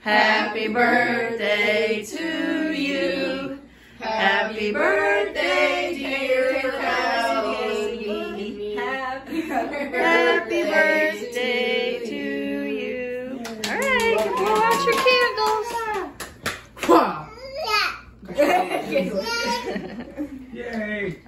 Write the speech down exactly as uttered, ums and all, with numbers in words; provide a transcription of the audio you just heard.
Happy birthday to you. Happy birthday, dear Cassie. Happy birthday. Happy birthday to you. All right, you can blow out your candles. Yeah. Yay!